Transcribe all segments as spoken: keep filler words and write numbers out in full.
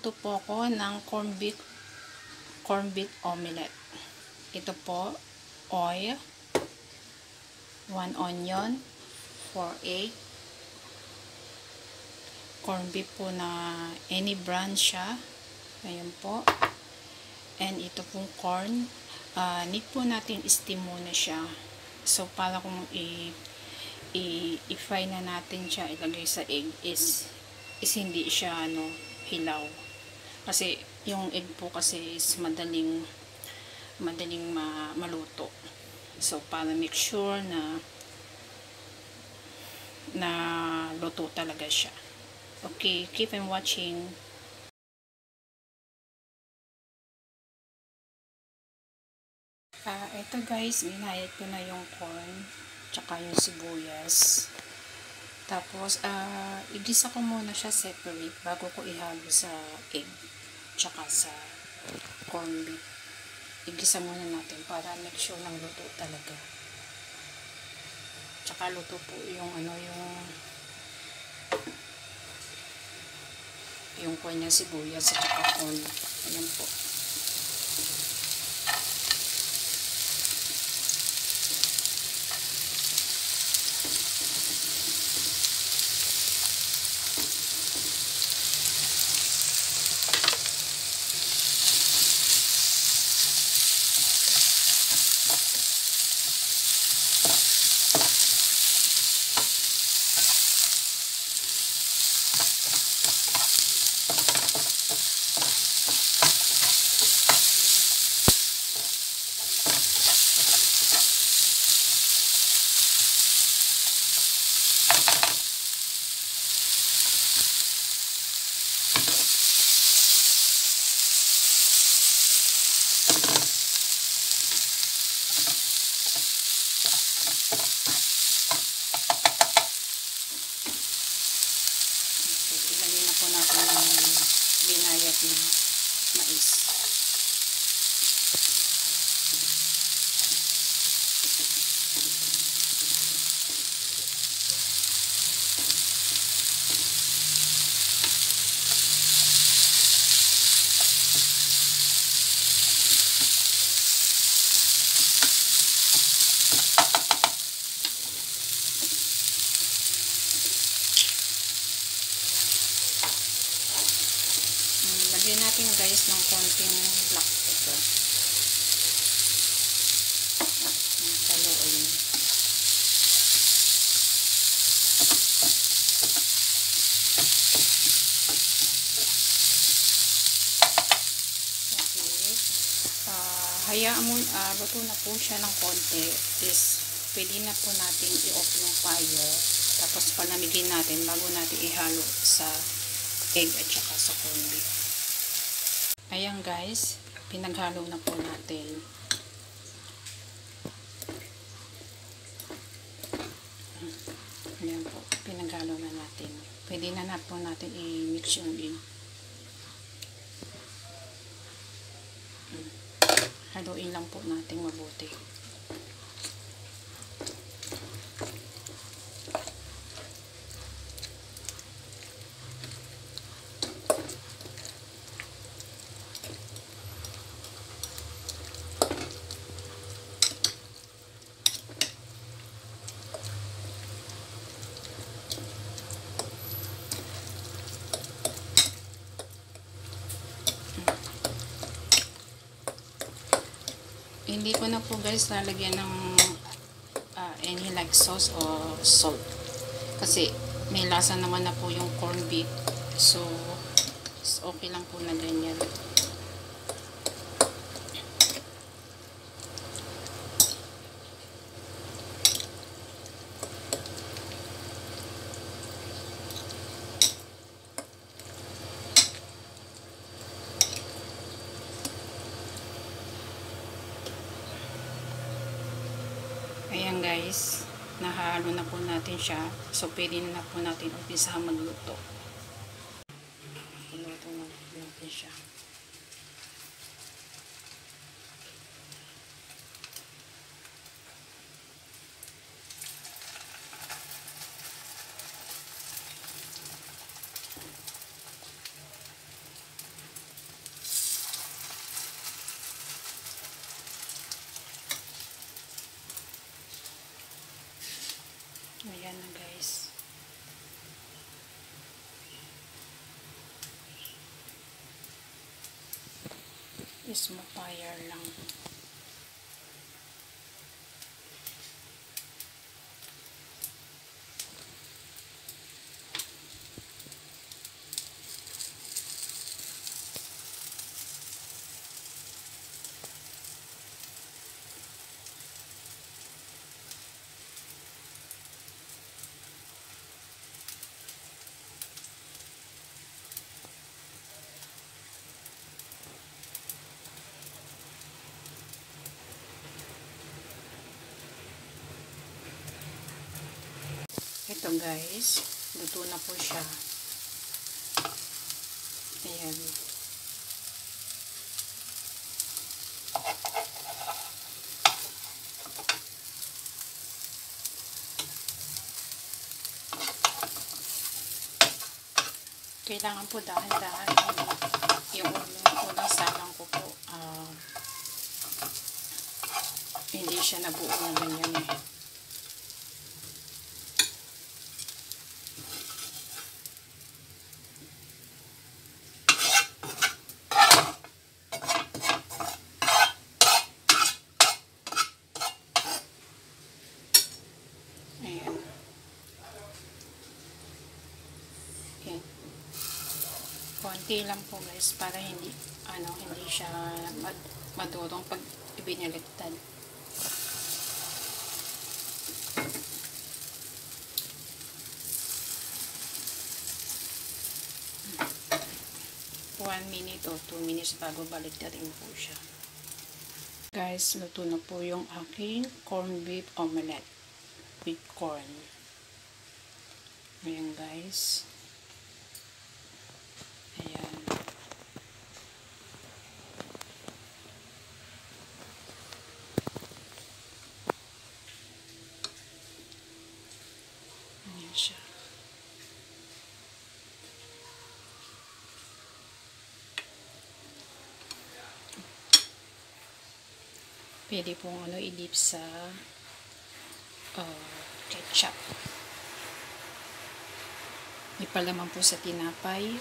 Magluluto po ako ng corn beef, corn beef omelette. Ito po, oil, one onion, four egg, corn beef po na any brand siya. Ayan po. And ito pong corn, uh, need po natin steam muna siya. So, para kung i- i-fry na natin siya, ilagay sa egg is, is hindi siya ano, hilaw. Kasi yung egg po kasi is madaling madaling ma maluto. So, para make sure na na luto talaga siya. Okay, keep on watching. Ah, uh, ito guys, ginayat ko na yung corn tsaka yung sibuyas. Tapos, uh, igisa ko muna siya separate bago ko ihalo sa egg tsaka sa corn beef. Igisa muna natin para make sure ng luto talaga. Tsaka luto po yung ano, yung yung corn niya, sibuyas at tsaka corn. Ayan po. Binayat na mais. Lagyan natin guys ng konting black pepper. Haluin. Okay. Uh, hayaan mo, uh, luto na po siya ng konti. Is pwede na po natin i-off yung fire. Tapos palamigin natin bago natin ihalo sa egg at saka sa corn beef. Ayan guys, pinaghalo na po natin. Ayan po, pinaghalo na natin. Pwede na na po natin i-mix yung egg. Haluin lang po natin mabuti. Hindi ko na po guys lalagyan ng uh, any like sauce or salt. Kasi may lasa naman na po yung corn beef. So, okay lang po na ganyan. Ayan guys, nahalo na po natin siya. So, pwede na po natin umpisahan magluto. Luto na natin siya. Ayan na guys. Smooth fire lang. Ito guys, luto na po siya. Ayan. Kailangan po dahan-dahan yung unang salang ko po. Uh, hindi siya nabuo na ganyan eh. Ayan. Okay. Konti lang po guys para hindi ano hindi siya mad madurong pag ibinaliktad. one minute o two minutes bago baliktarin po siya. Guys, luto na po yung aking corned beef omelette with corn. Ayan guys. Ayan. Ayan siya. Pwede pong ano i-dip sa uh, ketchup. May palaman po sa tinapay.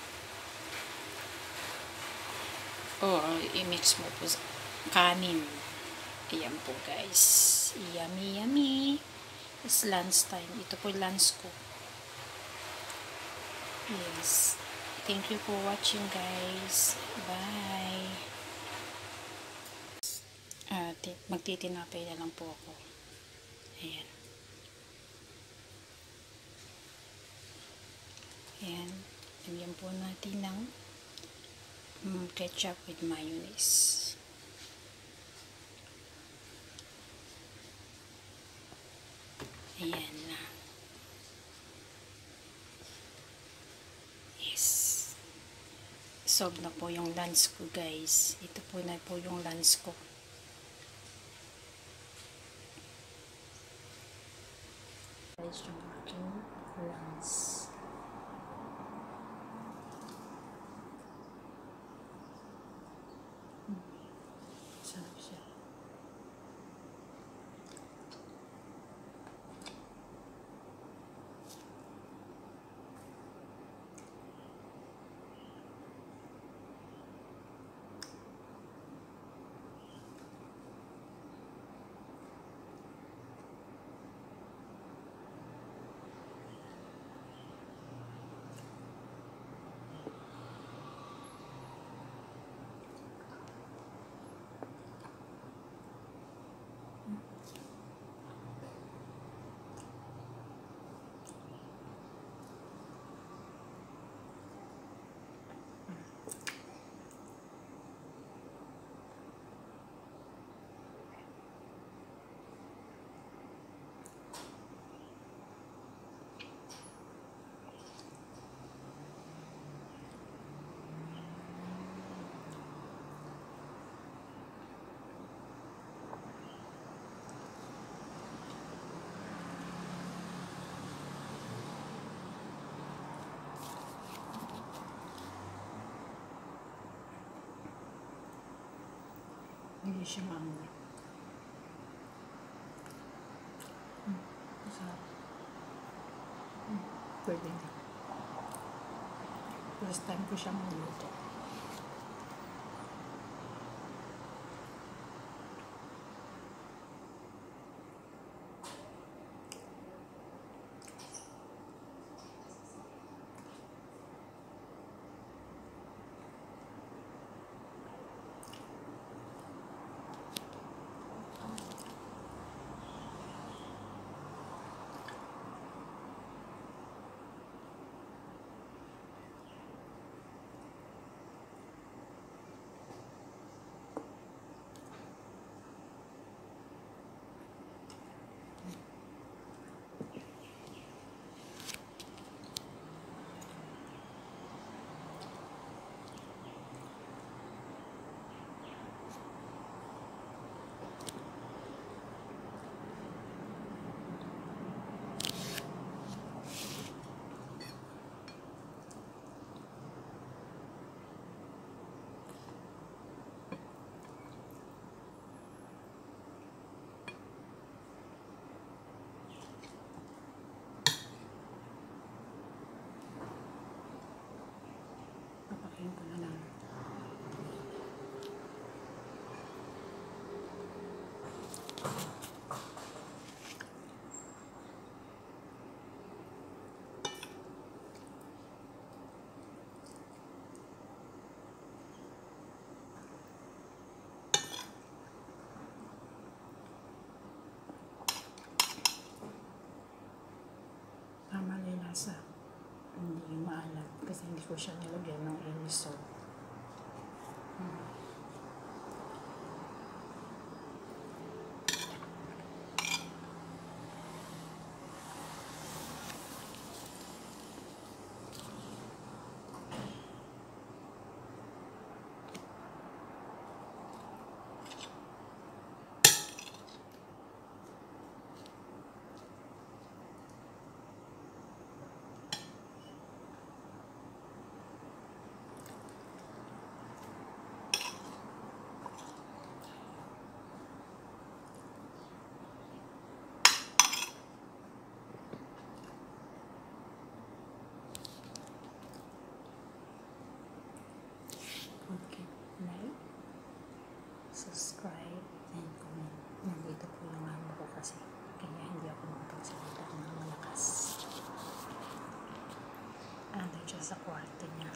O i-mix mo po sa kanin. Ayan po guys. Yummy yummy. It's lunch time. Ito po lunch ko. Yes. Thank you for watching guys. Bye. Uh, magtitinapay na lang po ako. Ayan. Ayan. Lagyan po natin ng um, ketchup with mayonnaise. Ayan na. Yes. Solve na po yung lunch ko guys. Ito po na po yung lunch ko. Guys, yung aking lunch. Hmm. Sarap siya. Hindi siya maangat. Hmm, masarap. Pwede na. First time ko siyang maluto. Papakin ko na lang. Tama na yung lasa. Hindi maalat kasi hindi ko siya nilagyan ng any salt. Hmm. Okay, like, subscribe, and comment. Nandito po yung amo ko kasi kaya hindi ako makapagsalita ng malakas. Ando siya sa kwarto niya.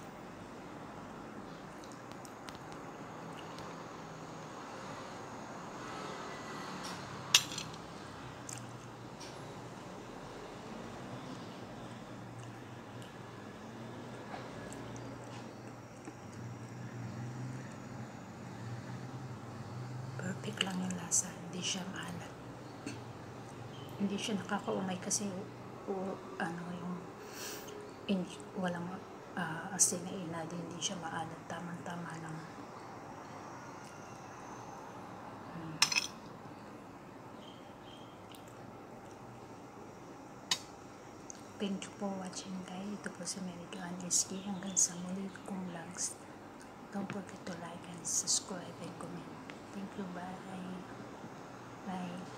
Perfect lang yung lasa, hindi siya maalat. Hindi siya nakakaumay kasi o, ano yung hindi, walang uh, asin na inadi, hindi siya maalat, tamang-tama lang. Hmm. Thank you for watching guys. Ito po si Merito Aneski. Hanggang sa muli kong vlogs. Don't forget to like and subscribe and comment. Thank you. Bye. Bye.